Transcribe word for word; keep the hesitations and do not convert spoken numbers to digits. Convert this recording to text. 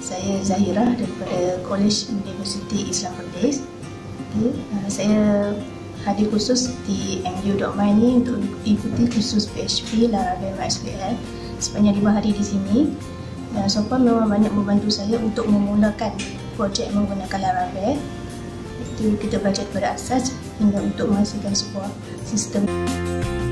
Saya Zahira daripada College University Islam Perlis. Okay. Uh, saya hadir khusus di M U dot my ni untuk ikuti kursus P H P, Laravel, MySQL sepanjang lima hari di sini. Dan so far memang banyak membantu saya untuk memulakan projek menggunakan Laravel. Itu kita belajar daripada asas hingga untuk menghasilkan sebuah sistem.